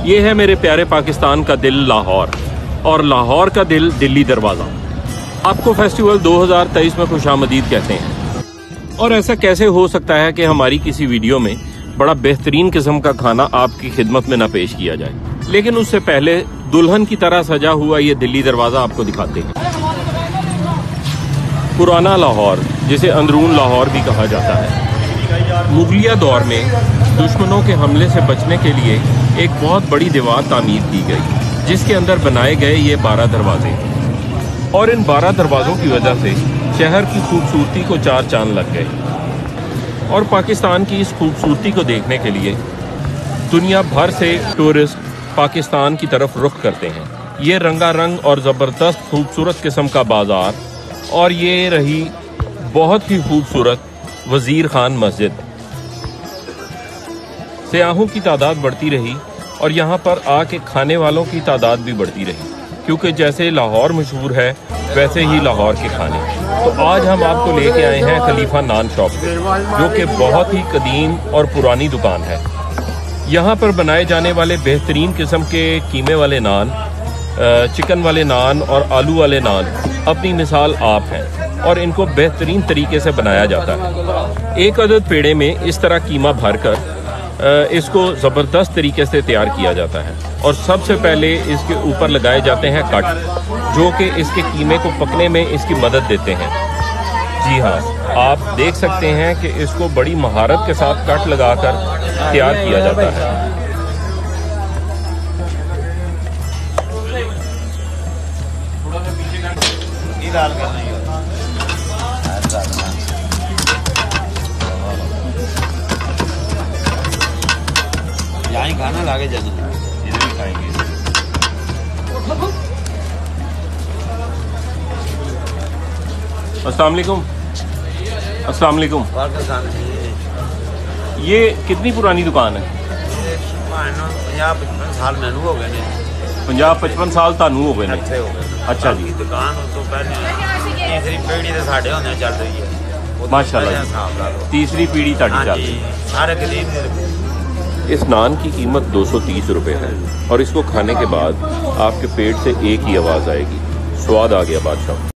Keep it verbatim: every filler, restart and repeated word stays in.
ये है मेरे प्यारे पाकिस्तान का दिल लाहौर, और लाहौर का दिल दिल्ली दरवाज़ा। आपको फेस्टिवल दो हज़ार तेईस में खुशामदीद कहते हैं। और ऐसा कैसे हो सकता है कि हमारी किसी वीडियो में बड़ा बेहतरीन किस्म का खाना आपकी खिदमत में ना पेश किया जाए। लेकिन उससे पहले दुल्हन की तरह सजा हुआ ये दिल्ली दरवाज़ा आपको दिखाते हैं। पुराना लाहौर, जिसे अंदरून लाहौर भी कहा जाता है, मुगलिया दौर में दुश्मनों के हमले से बचने के लिए एक बहुत बड़ी दीवार तामीर की गई, जिसके अंदर बनाए गए ये बारह दरवाजे। और इन बारह दरवाज़ों की वजह से शहर की खूबसूरती को चार चांद लग गए। और पाकिस्तान की इस खूबसूरती को देखने के लिए दुनिया भर से टूरिस्ट पाकिस्तान की तरफ रुख करते हैं। ये रंगारंग और ज़बरदस्त खूबसूरत किस्म का बाज़ार, और ये रही बहुत ही खूबसूरत वज़ीर खान मस्जिद। सयाहों की तादाद बढ़ती रही और यहाँ पर आके खाने वालों की तादाद भी बढ़ती रही, क्योंकि जैसे लाहौर मशहूर है वैसे ही लाहौर के खाने। तो आज हम आपको लेके आए हैं खलीफा नान शॉप पे, जो कि बहुत ही कदीम और पुरानी दुकान है। यहाँ पर बनाए जाने वाले बेहतरीन किस्म के कीमे वाले नान, चिकन वाले नान और आलू वाले नान अपनी मिसाल आप हैं, और इनको बेहतरीन तरीके से बनाया जाता है। एक अदद पेड़े में इस तरह कीमा भरकर इसको ज़बरदस्त तरीके से तैयार किया जाता है, और सबसे पहले इसके ऊपर लगाए जाते हैं कट, जो कि इसके कीमे को पकने में इसकी मदद देते हैं। जी हाँ, आप देख सकते हैं कि इसको बड़ी महारत के साथ कट लगाकर तैयार किया जाता है। यहाँ खाना लागे जाना, इधर भी खाएंगे। अस्सलाम वालेकुम। अस्सलाम वालेकुम। ये कितनी पुरानी दुकान है? पंजाब पचपन साल मैनू हो गए ने। पंजाब पचपन साल तानू हो गए ने। अच्छा जी। दुकान तो पहले तीसरी पीढ़ी तो साढ़े होने चल रही है। माशाल्लाह, तीसरी पीढ़ी ताड़ी चल रही है। सारे कदीम। इस नान की कीमत दो सौ तीस रुपये है, और इसको खाने के बाद आपके पेट से एक ही आवाज़ आएगी, स्वाद आ गया बादशाह।